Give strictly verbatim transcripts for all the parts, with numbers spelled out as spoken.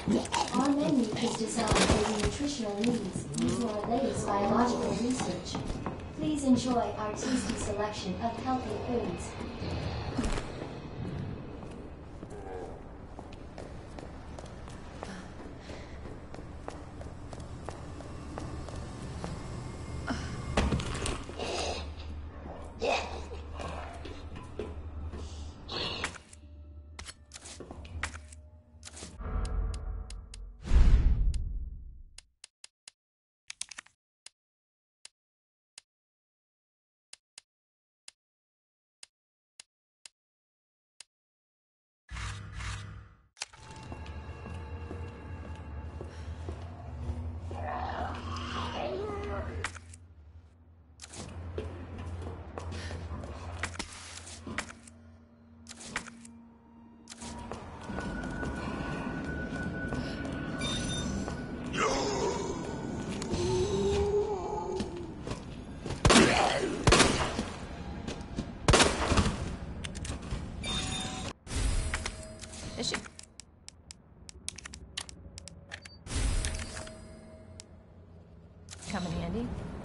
Our menu is designed for the nutritional needs using our latest biological research. Please enjoy our tasty selection of healthy foods. Is she? Come in handy?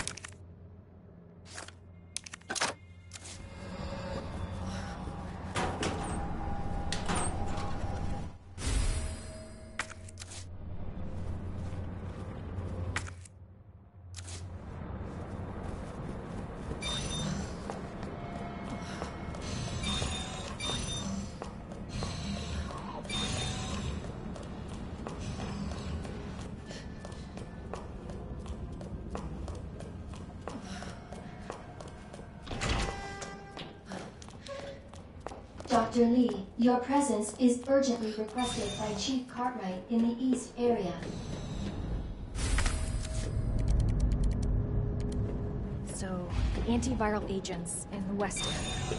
Doctor Lee, your presence is urgently requested by Chief Cartwright in the East area. So, the antiviral agents in the West area.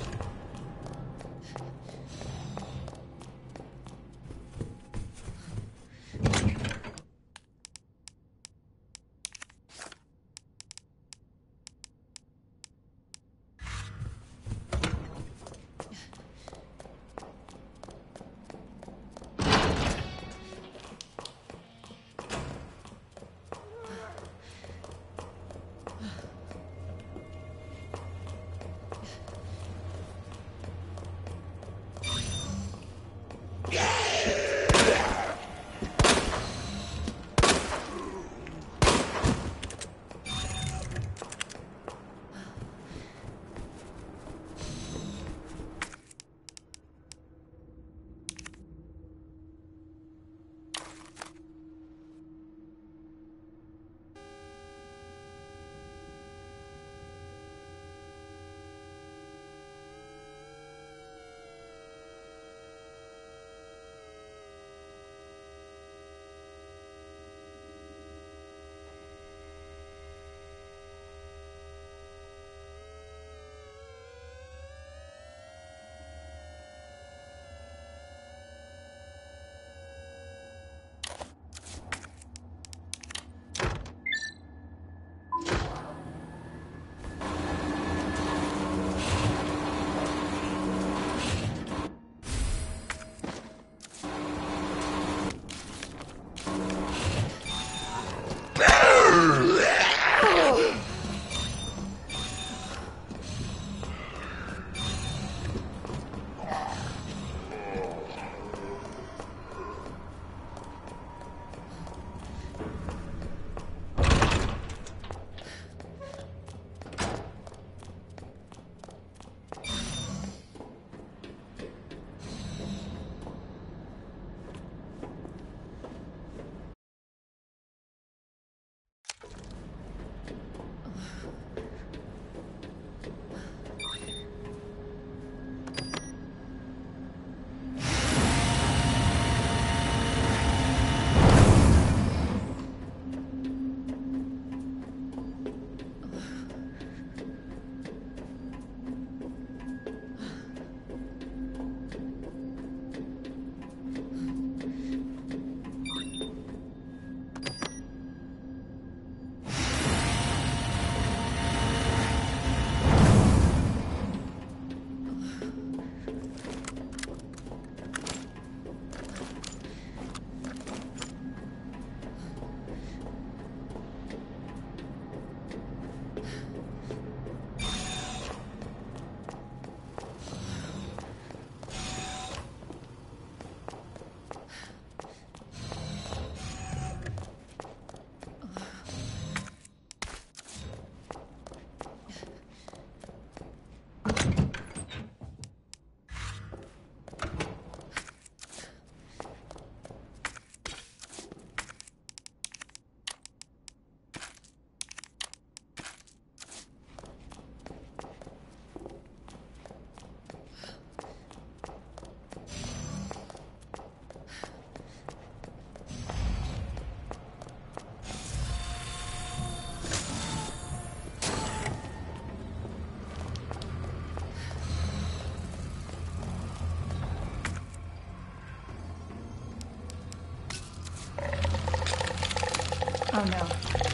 Oh no.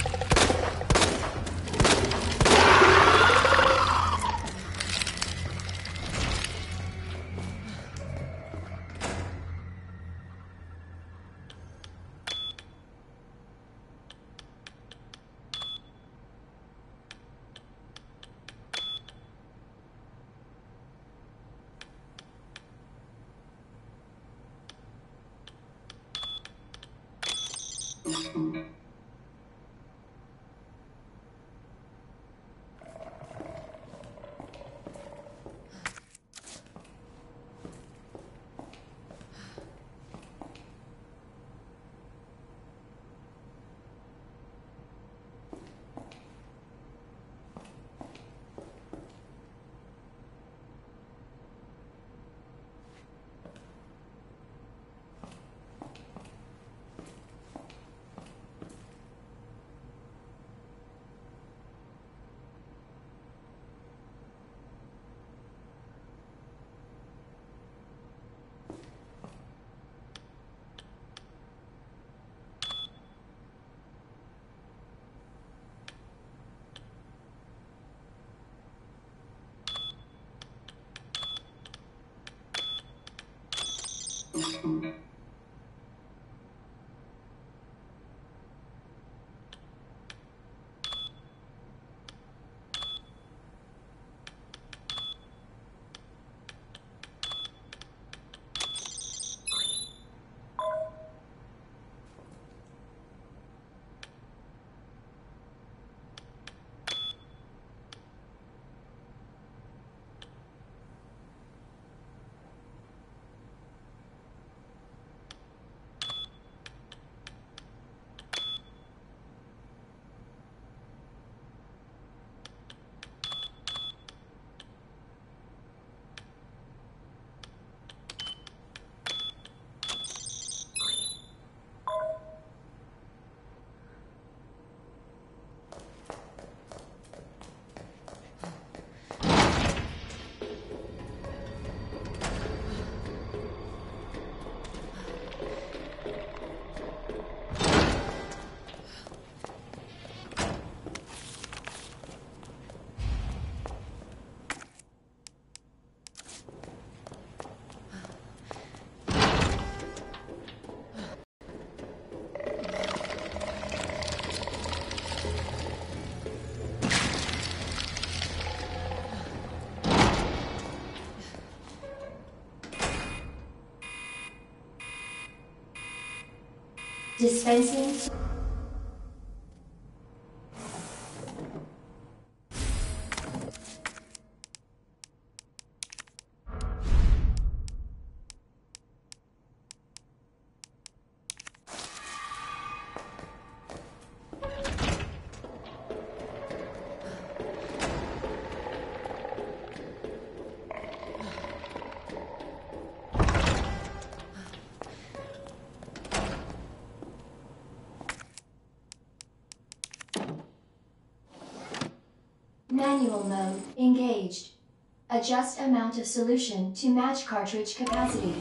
Dispensing. Manual mode engaged. Adjust amount of solution to match cartridge capacity.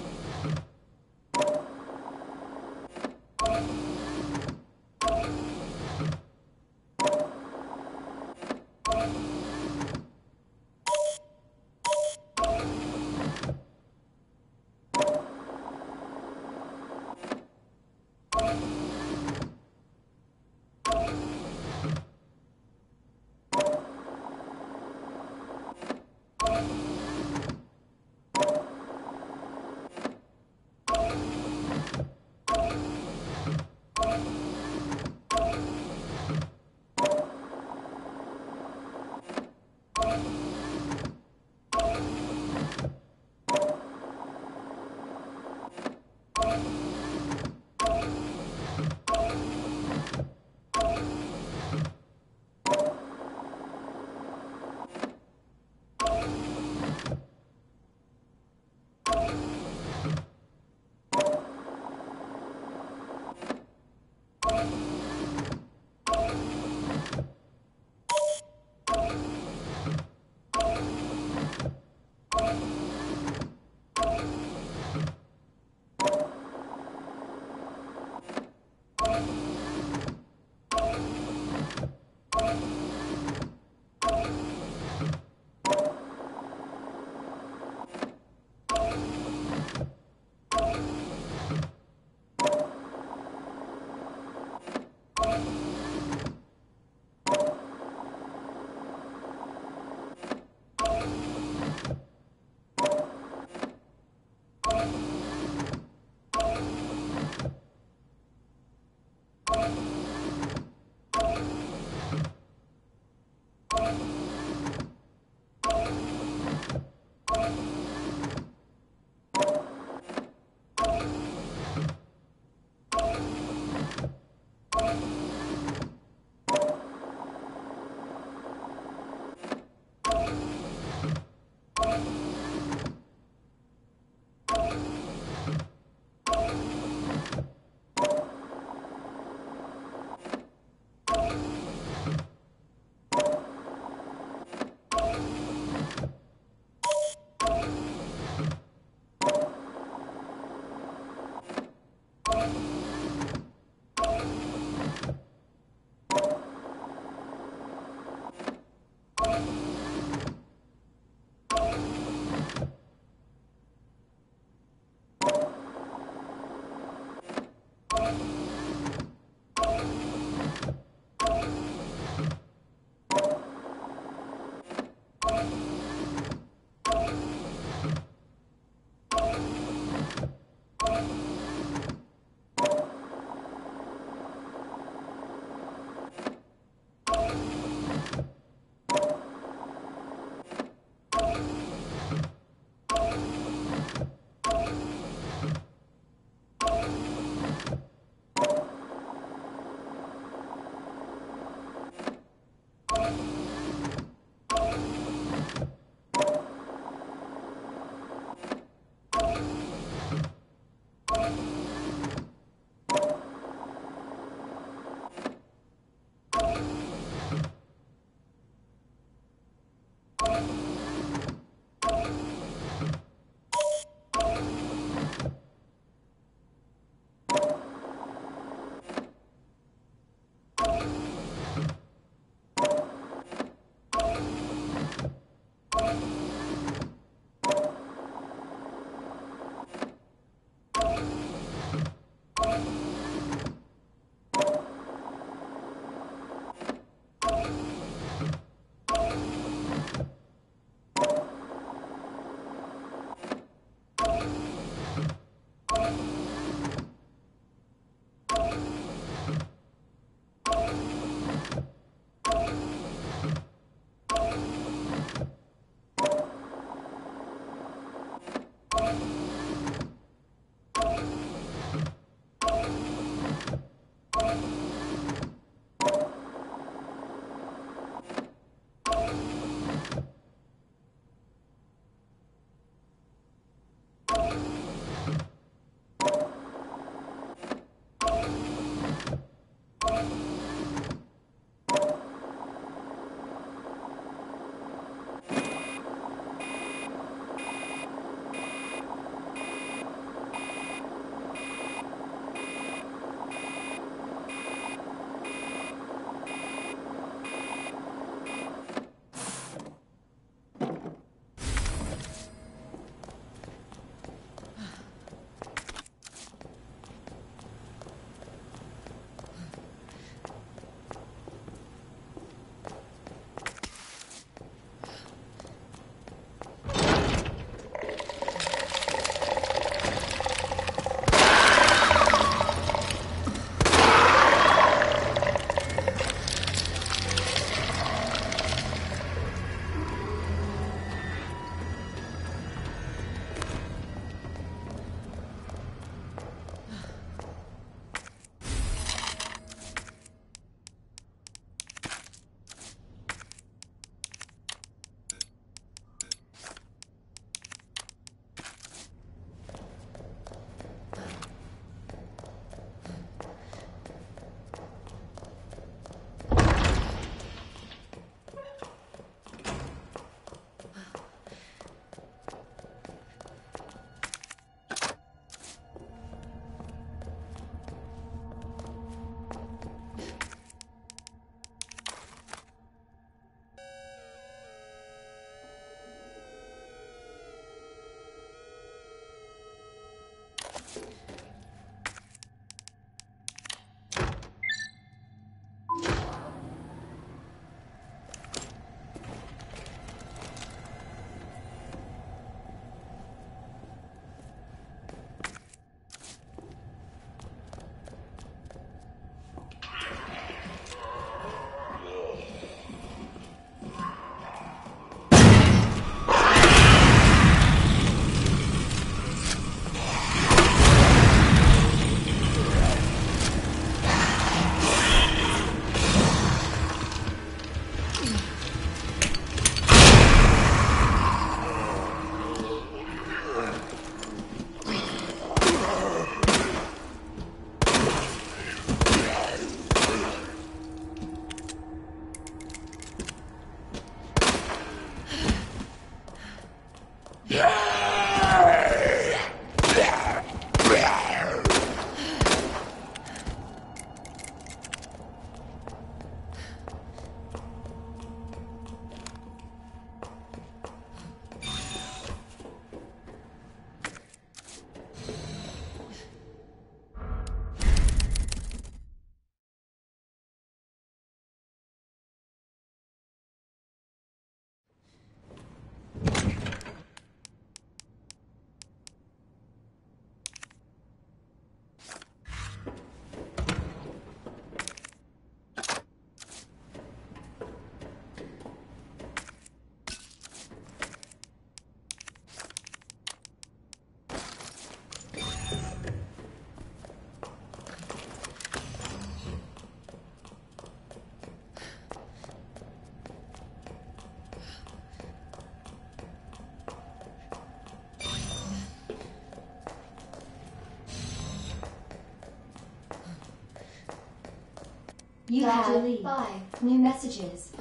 You have five new messages.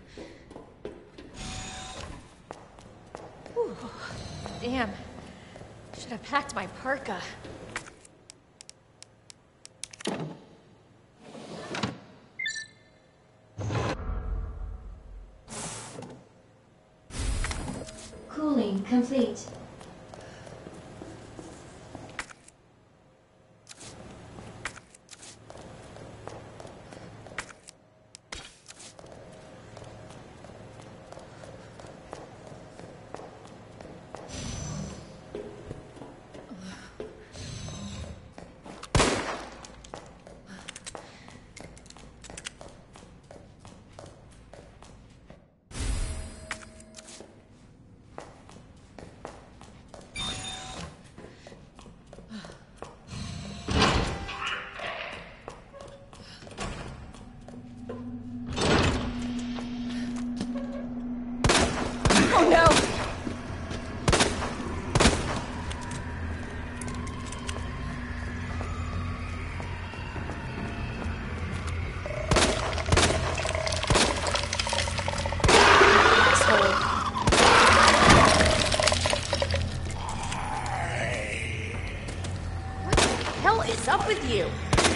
Whew. Damn. Should have packed my parka. Cooling complete. Oh no! What the hell is up with you?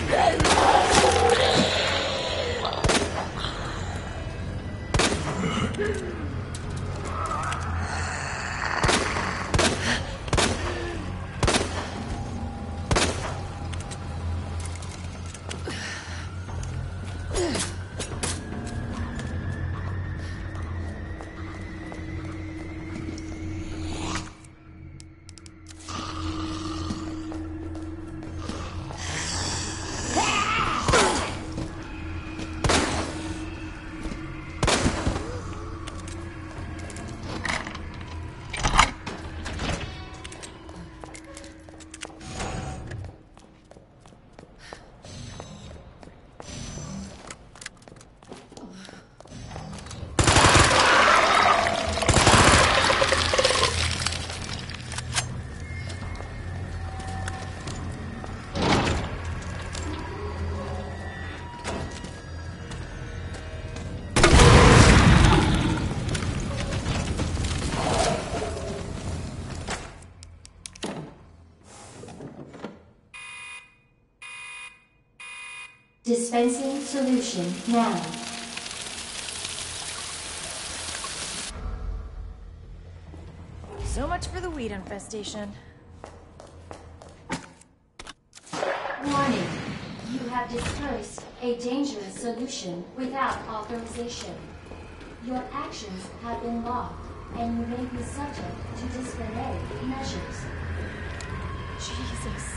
Dispensing solution now. So much for the weed infestation. Warning. You have dispersed a dangerous solution without authorization. Your actions have been logged, and you may be subject to disciplinary measures. Jesus.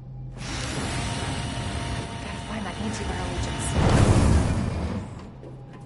Antiviral agents.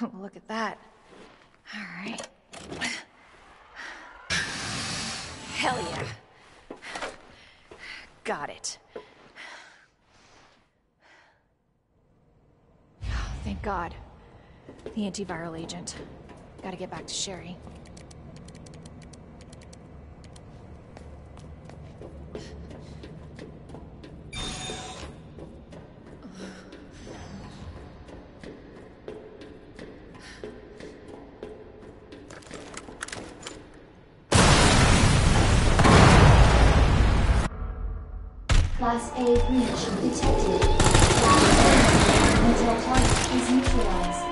Look at that. All right. Hell yeah. Got it. Oh, thank God. The antiviral agent. Gotta get back to Sherry. Class A breach detected. Class A until target is neutralized.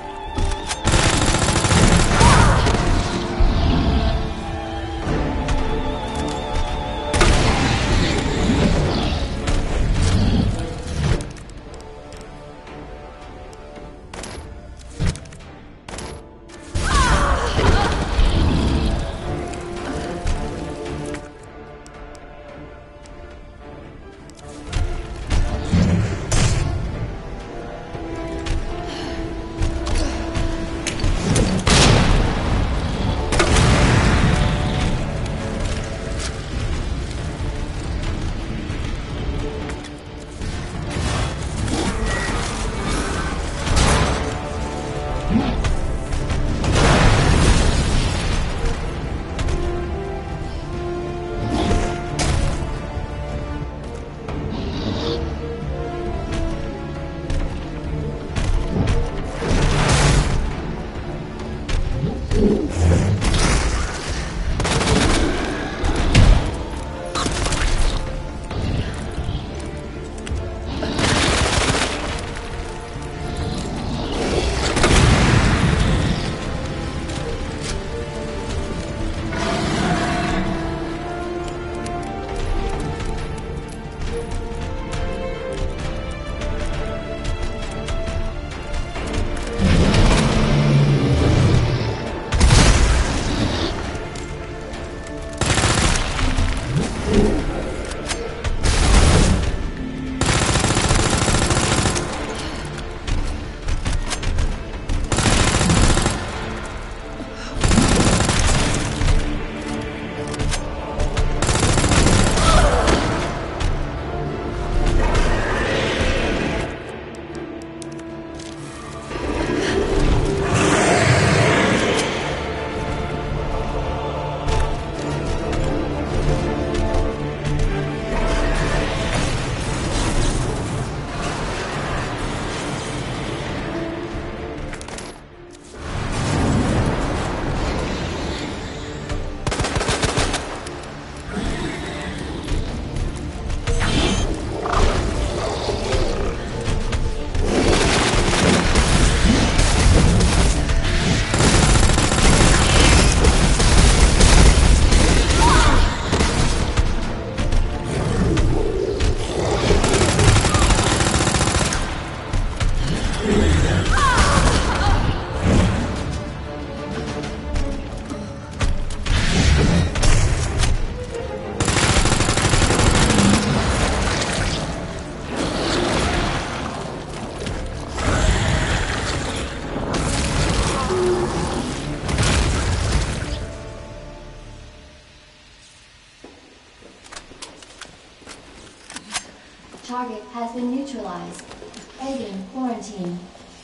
Target has been neutralized. Alien quarantine.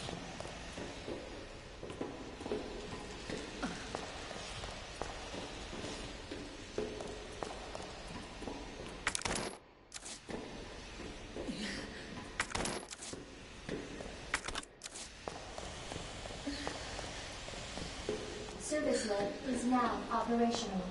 Service lift is now operational.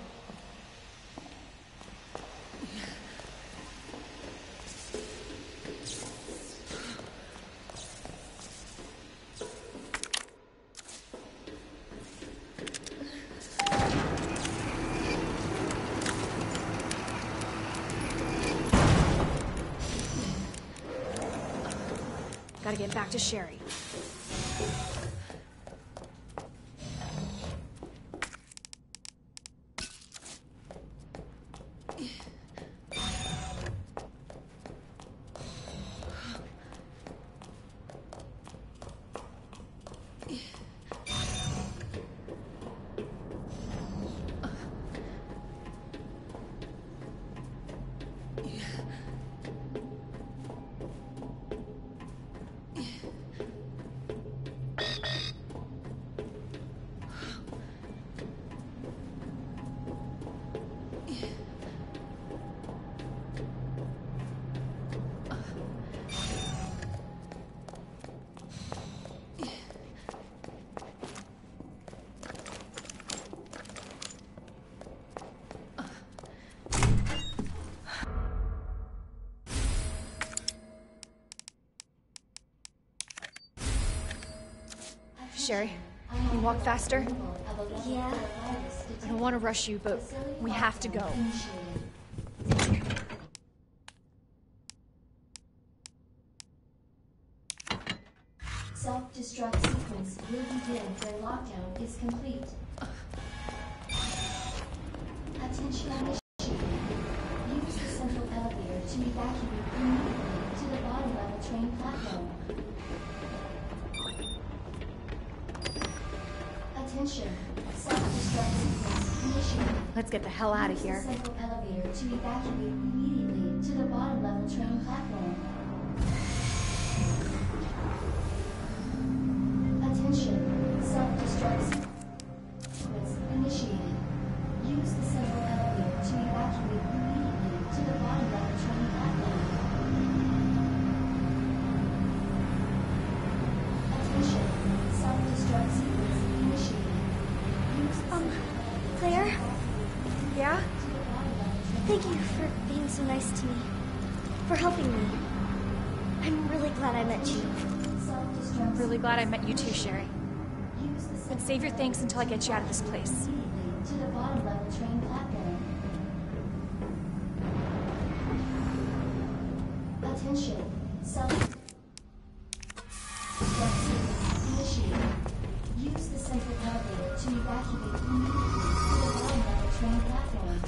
Gotta get back to Sherry. Sherry. Can you walk faster? Yeah. I don't want to rush you, but we have to go. Self-destruct sequence will begin when lockdown is complete. Attention initiated. Use the central elevator to evacuate immediately to the bottom level train platform. Attention. Self-destruct sequence initiated. Let's get the hell out of here. Use the central elevator to evacuate immediately to the bottom level train platform. Attention. Self-destruct sequence initiated. Use the central elevator to evacuate immediately to the bottom level train platform. Attention. Self-destruct sequence initiated. Use the Um, central elevator Claire? Yeah? to the bottom level train. Thank you for being so nice to me. For helping me. I'm really glad I met you. Self-destruct I'm really glad I met you too, Sherry. Use the But central save your thanks until I get you out of this place. immediately to the bottom level train platform. Attention. Self destruct sequence initiated. Use the central elevator to evacuate immediately to the bottom level train platform.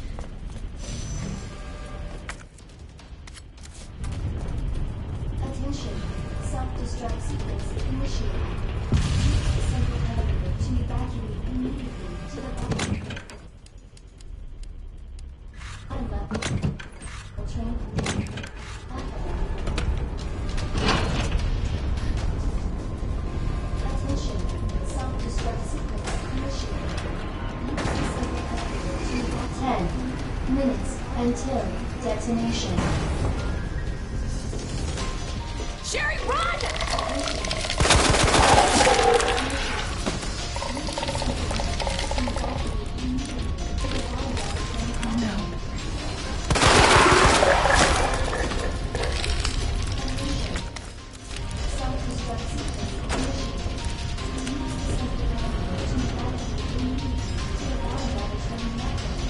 Attention. Self-destruct sequence initiated. Use the central elevator to evacuate immediately to the bottom bottom level train platform. Attention. Self-destruct sequence initiated. Use the central elevator to evacuate ten minutes until detonation. Sherry, run! Oh no. Self-destruct sequence initiated. Use the central elevator to evacuate immediately to the bottom level train platform.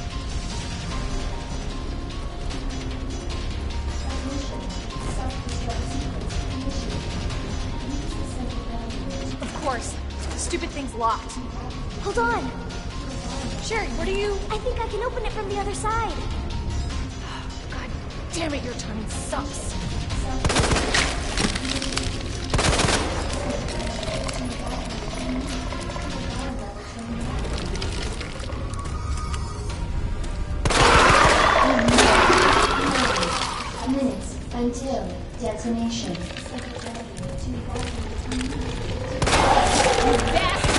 Attention. Self-destruct sequence initiated. Use the central elevator to Of course. The stupid thing's locked. Hold on. Sherry, what are you... I think I can open it from the other side. God damn it, your timing sucks. minutes until detonation. You bastard!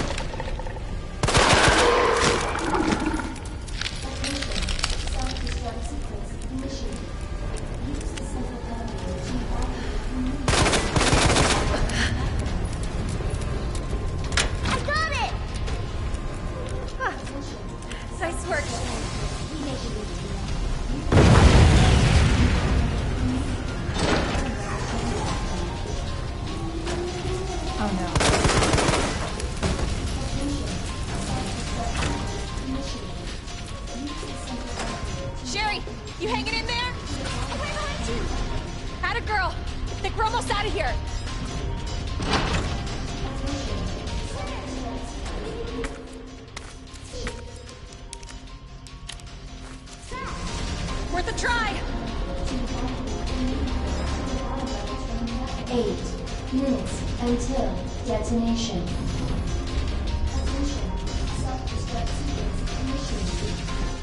Self-destruct sequence initiated. Use the central elevator to evacuate. I got it! Huh. Nice work. We make it easy. Oh no. Sherry, you hanging in there? I'm right behind you. Atta girl. I think we're almost out of here. Worth a try. Eight minutes until detonation. Attention. Self-destruct sequence initiated.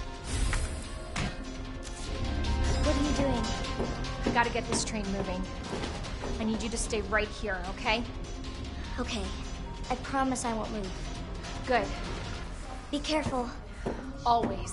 What are you doing? I gotta get this train moving. I need you to stay right here, okay? Okay. I promise I won't move. Good. Be careful. Always.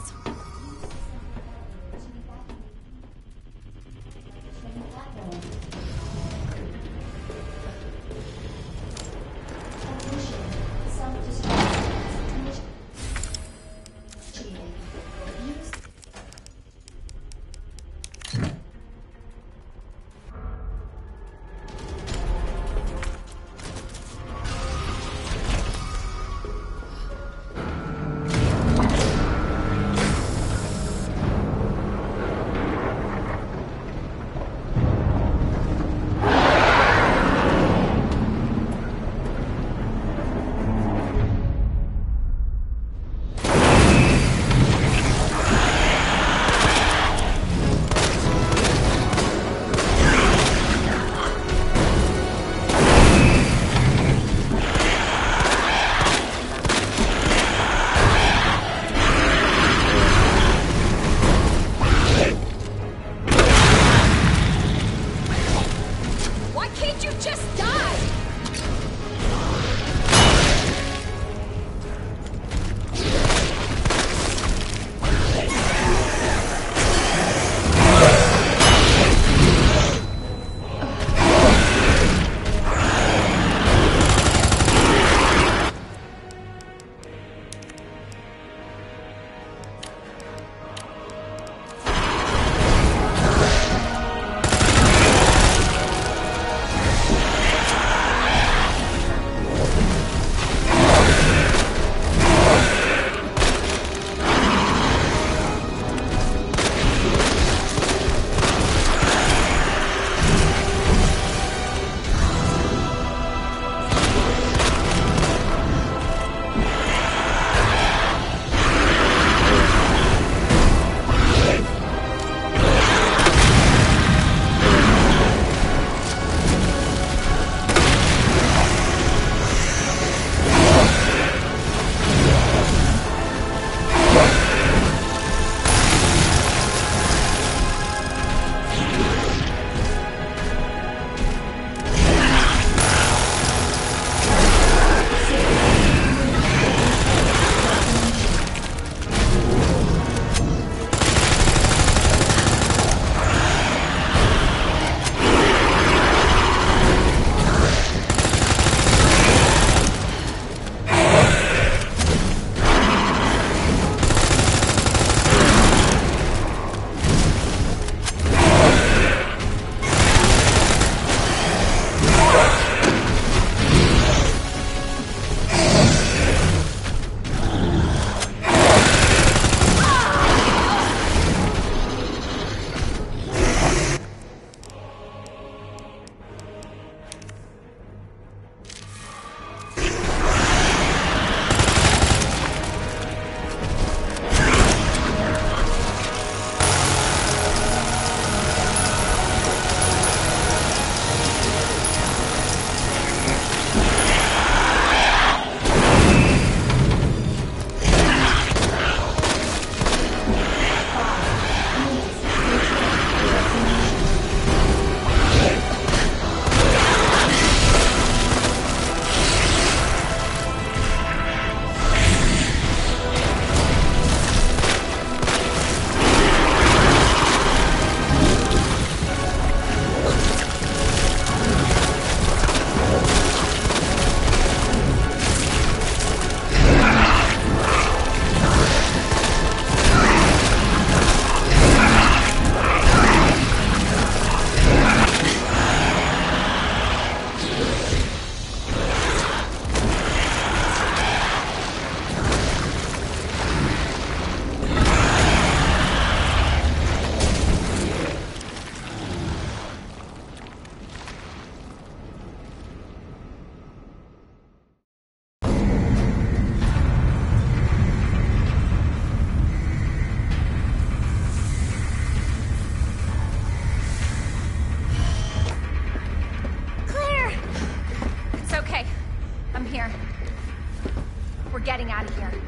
here. We're getting out of here.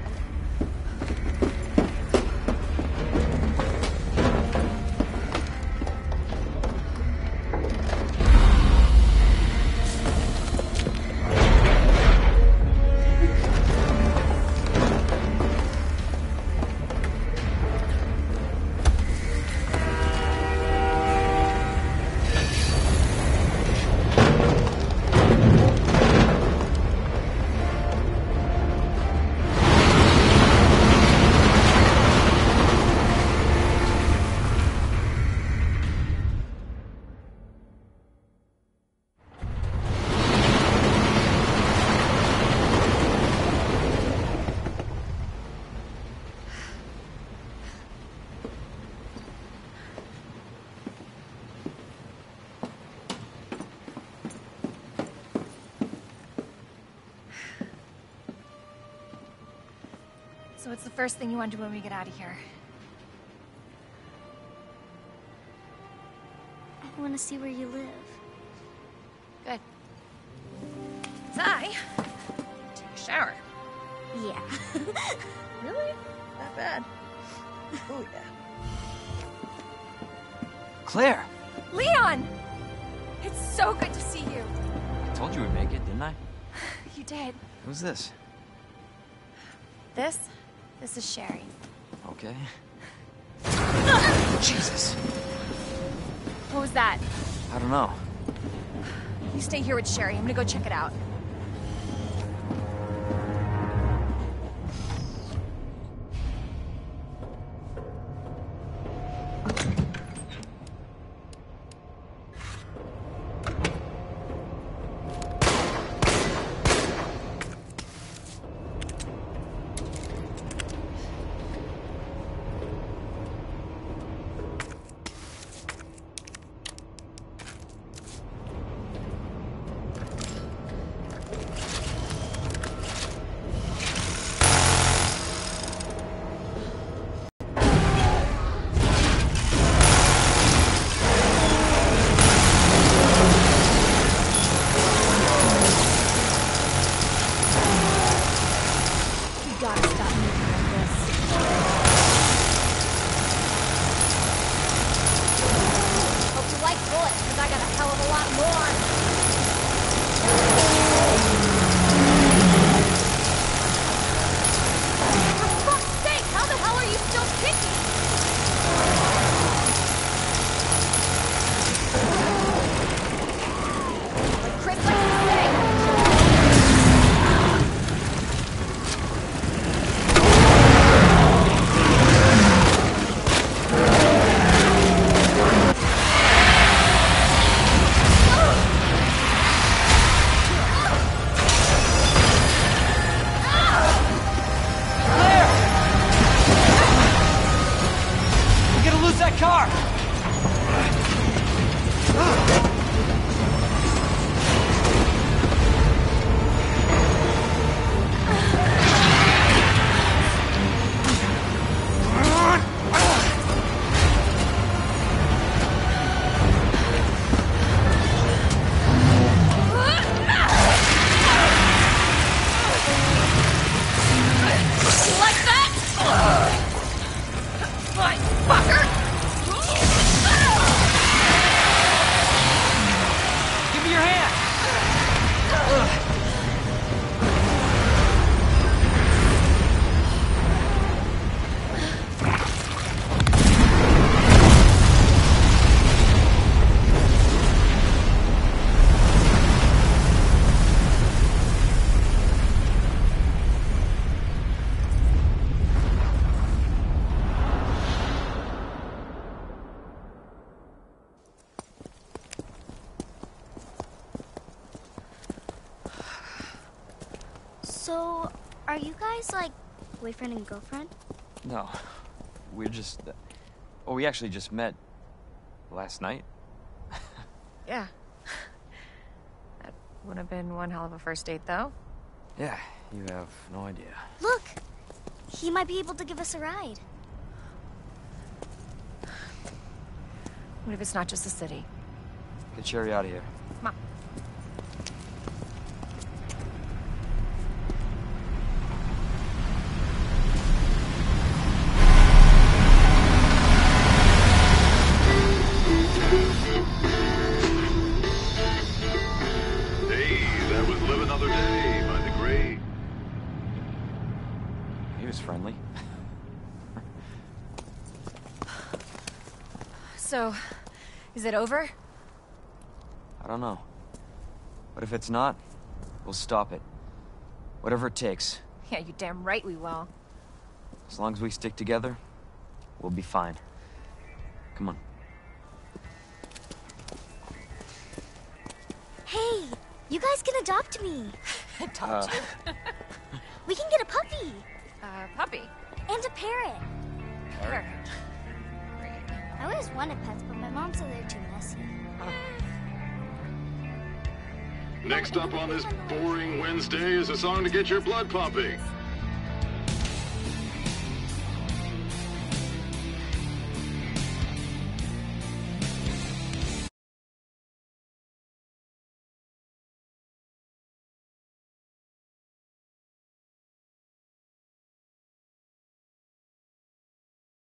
So what's the first thing you want to do when we get out of here? I want to see where you live. Good. So I take a shower. Yeah. Really? That bad? Oh yeah. Claire! Leon! It's so good to see you. I told you we'd make it, didn't I? You did. Who's this? This? This is Sherry. Okay. Jesus! What was that? I don't know. You stay here with Sherry. I'm gonna go check it out. So, are you guys, like, boyfriend and girlfriend? No. We're just... Uh, oh, we actually just met last night. Yeah. That would have been one hell of a first date, though. Yeah, you have no idea. Look! He might be able to give us a ride. What if it's not just the city? Get Sherry out of here. Come on. another day by the great. He was friendly. So, is it over? I don't know. But if it's not, we'll stop it. Whatever it takes. Yeah, you damn right we will. As long as we stick together, we'll be fine. Come on. Hey, you guys can adopt me. Adopt Uh. you. We can get a puppy Uh, puppy. and a parrot. Parrot. Great. I always wanted pets, but my mom said they're too messy. Next up on this boring Wednesday is a song to get your blood pumping.